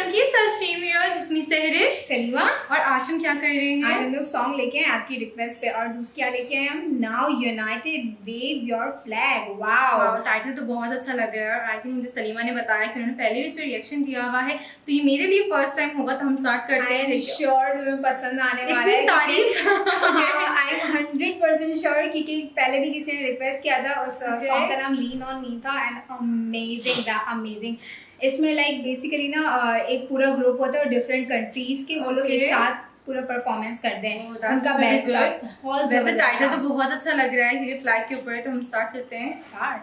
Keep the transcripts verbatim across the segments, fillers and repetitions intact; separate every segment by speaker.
Speaker 1: की सशीमी और जिसमें सहरिश सलीमा। और आज हम क्या कर रहे हैं?
Speaker 2: आज हम लोग सॉन्ग लेके हैं आपकी रिक्वेस्ट पे। और दूसरी क्या लेके आए हम? Now united wave your flag. Wow,
Speaker 1: title तो बहुत अच्छा लग रहा है। और आई थिंक मुझे सलीमा ने बताया कि उन्होंने पहले भी इस पर रिएक्शन दिया हुआ है, तो ये मेरे लिए फर्स्ट टाइम होगा। तो हम स्टार्ट करते हैं।
Speaker 2: श्योर तुम्हें पसंद आने वाला है।
Speaker 1: तारीफ
Speaker 2: I am hundred percent sure, क्योंकि पहले भी किसी ने रिक्वेस्ट किया था। उस सॉन्ग का नाम लीन ऑन मी था एंड अमेजिंग द अमेजिंग। इसमें लाइक बेसिकली ना एक पूरा ग्रुप होता है और डिफरेंट कंट्रीज के वो लोग एक साथ पूरा परफॉर्मेंस करते हैं। उनका बेस्ट बहुत
Speaker 1: वैसे टाइटल तो बहुत अच्छा लग रहा है क्योंकि फ्लैग के ऊपर है। तो हम स्टार्ट करते हैं।
Speaker 2: स्टार्ट।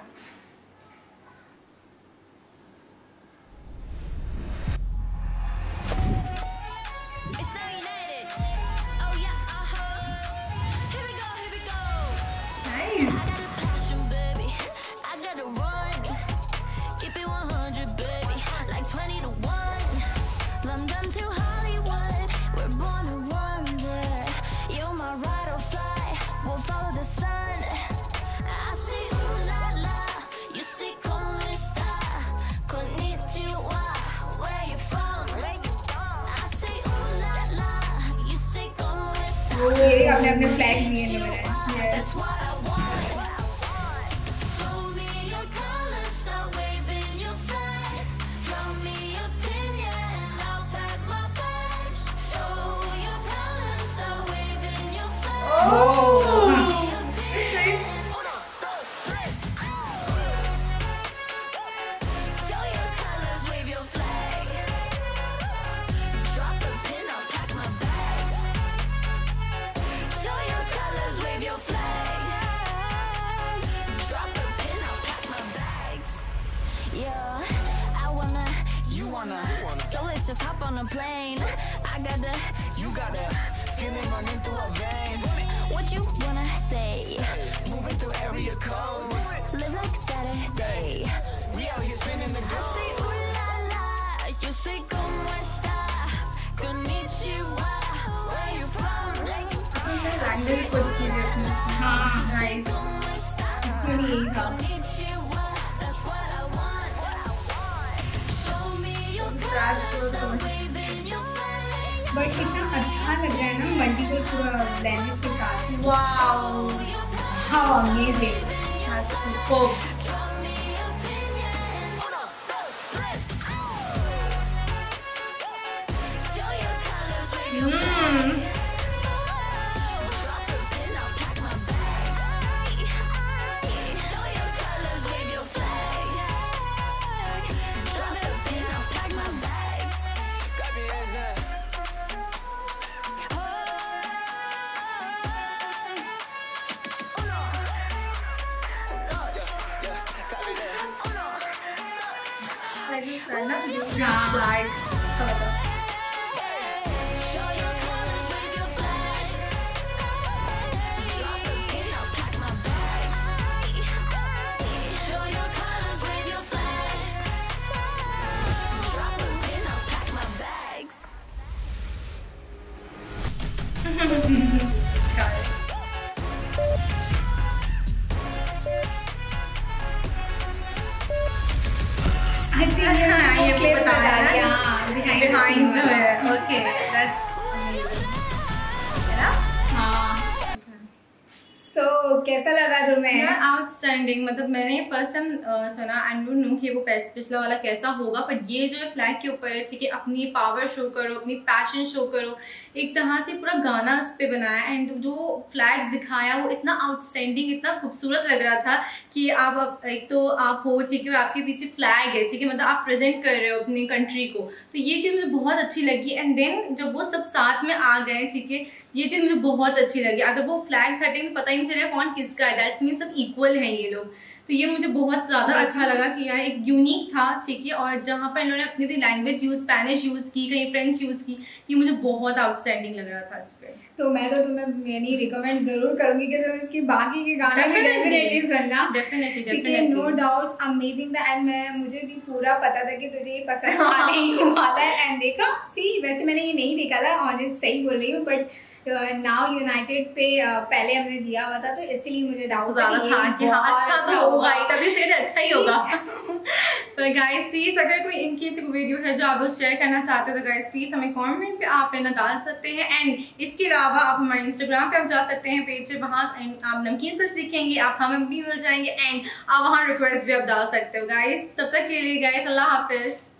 Speaker 2: ये अपने अपने फ्लैग लिए हैं मेरे।
Speaker 3: So let's just hop on a plane. I got the, you got the feeling running through our veins. What you wanna say? Moving through area codes. Live like Saturday. We out here spinning the gold. I say ooh la la, you say como esta, konnichiwa, where you from?
Speaker 1: Language को देखिए अपने इसमें। हाँ, nice।
Speaker 2: इसमें भी यही था। But कितना अच्छा लग रहा है ना मल्टीपल पूरा लैंग्वेज के साथ।
Speaker 1: Wow,
Speaker 2: how amazing.
Speaker 1: Superb. Like behind the okay, that's amazing. है ना? हाँ।
Speaker 2: So कैसा लगा तुम्हें?
Speaker 1: यार आउटस्टैंडिंग। मतलब मैंने फर्स्ट टाइम सुना, आई डोंट नो कि वो पिछला वाला कैसा होगा, बट ये जो है फ्लैग के ऊपर है, ठीक है, अपनी पावर शो करो, अपनी पैशन शो करो, एक तरह से पूरा गाना उस पर बनाया। एंड जो फ्लैग दिखाया वो इतना आउटस्टैंडिंग, इतना खूबसूरत लग रहा था कि आप एक तो आप हो, ठीक है, आपके पीछे फ्लैग है, ठीक है, मतलब आप प्रेजेंट कर रहे हो अपनी कंट्री को। तो ये चीज़ मुझे बहुत अच्छी लगी। एंड देन जब वो सब साथ में आ गए, ठीक है, ये चीज़ मुझे बहुत अच्छी लगी। अगर वो फ्लैग सेटिंग पता ही नहीं चलेगा कौन किसका है, दैट्स मीन सब इक्वल हैं ये लोग। तो ये मुझे बहुत ज़्यादा अच्छा लगा कि यार एक यूनिक था, ठीक है। और जहाँ पर इन्होंने अपनी लैंग्वेज यूज़, स्पेनिश यूज़ की, कहीं फ्रेंच यूज़ की, ये मुझे बहुत आउटस्टैंडिंग लग रहा था इस पर।
Speaker 2: तो मैं तो तुम्हें मैंने रिकमेंड जरूर करूंगी कि तुम इसकी बाकी के गाने डेफिनेटली सुनना।
Speaker 1: Definitely
Speaker 2: definitely no doubt amazing था। एंड मैं मुझे भी पूरा पता था कि तुझे ये पसंद आने ही वाला है। एंड देखा, सी वैसे मैंने ये नहीं देखा था, ऑनेस्ट सही बोल रही हूँ, बट नाउ यूनाइटेड पे पहले हमने दिया हुआ था, तो इसीलिए मुझे डाउट
Speaker 1: था कि हाँ अच्छा तो होगा, तभी से अच्छा ही होगा। पर गाइस प्लीज अगर कोई इनकेस कोई वीडियो है जो आप लोग शेयर करना चाहते हो तो गाइस प्लीज हमें कमेंट पे आप है ना डाल सकते हैं। एंड इसके अलावा आप हमारे इंस्टाग्राम पे आप जा सकते हैं पेज पे, वहाँ आप नमकीन से दिखेंगे, आप हमें भी मिल जाएंगे एंड आप वहाँ रिक्वेस्ट भी आप डाल सकते हो गाइस। तब तक के लिए गाइस अल्लाह हाफिज।